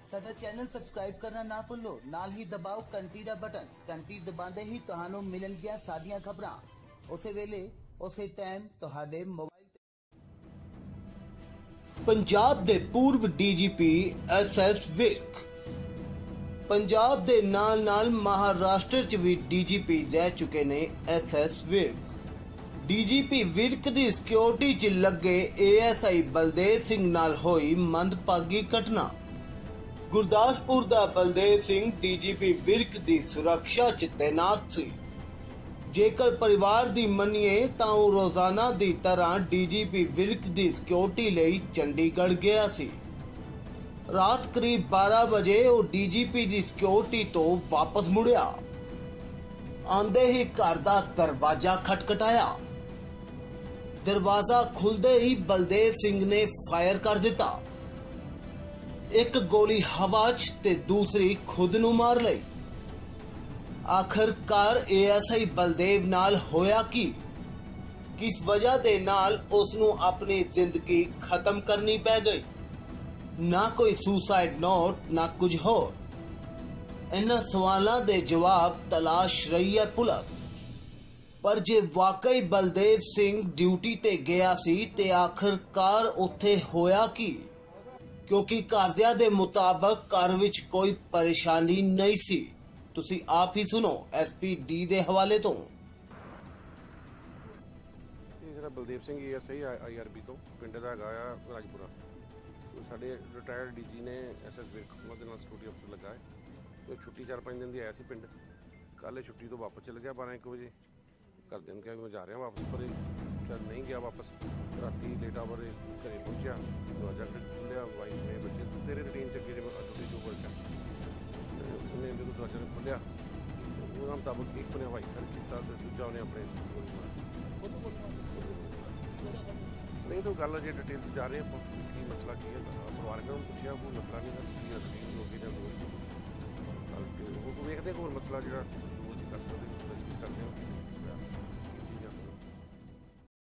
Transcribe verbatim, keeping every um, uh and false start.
साडा channel subscribe करना ना भुल्लो, नाल ही दबाओ घंटी दा बटन। घंटी दबाते ही तुहानू मिलणगियां साडियां खबरां उसे वेले उसे टाइम तुहाडे मोबाइल ते। पंजाब दे पूर्व DGP S S Virk Punjab दे नाल नाल महाराष्ट्र च भी डीजीपी रह चुके ने S S Virk. DGP Virk दी सिक्योरिटी च लगे एएसआई बलदेव सिंह नाल होई मंदभागी घटना। गुरदासपुर दा बलदेव सिंह डीजीपी विर्क दी सुरक्षा च तैनात सी। जेकर परिवार दी मन्निए तां ओह रोजाना दी तरह डीजीपी विर्क दी सिक्योरिटी लई चंडीगढ़ गया सी। रात करीब बारह बजे ओह डीजीपी दी सिक्योरिटी तो वापस मुड़िया। आंदे ही घर दा दरवाजा खटखटाया। दरवाजा खुलदे ही बलदेव सिंह ने फायर कर दिता। एक गोली हवा च ते दूसरी खुद नू मार लई। आखिरकार एएसआई बलदेव नाल होया की? किस वजह दे नाल उसनू अपनी जिंदगी खत्म करनी पै गई? ना कोई सुसाइड नोट ना कुछ होर। इन्हां सवालां दे जवाब तलाश रही है पुलिस। पर जे वाकई बलदेव सिंह ड्यूटी ते गया सी ते आखिरकार उत्थे होया की? क्योंकि घरदियां दे मुताबक घर विच कोई परेशानी नहीं सी। तुसी आप ही सुनो एसपी डी दे हवाले तो। बलदेव सिंह एएसआई आईआरबी तो पिंड दा हैगा राजपुरा। तो साडे रिटायर्ड डीजी ने एस एस विर्क उन्हां दे नाल सिक्योरिटी अफसर लगा है। तो छुट्टी चार पाँच दिन दी आया सी पिंड। कल छुट्टी तो वापस चल गया बारह एक बजे। घरदियां नूं कहा मैं जा रहा वापस, पर शायद नहीं गया वापस। राती लेट आवर घरे पहुंचा, दरवाजा खुलिया, वाइफ ने बच्चे तेरे रूटीन च अगे अगे जो वर्क है उन्हें जो दरवाजा खुलिया उन्होंने मुताबिक एक ने वाइफ कर किया तो दूजा उन्हें अपने नहीं। तो गल जो डिटेल से जा रहे हैं की मसला की है परिवारक ने पूछा कोई मसला नहीं है रूटीन हो गई वो देखते होर मसला जो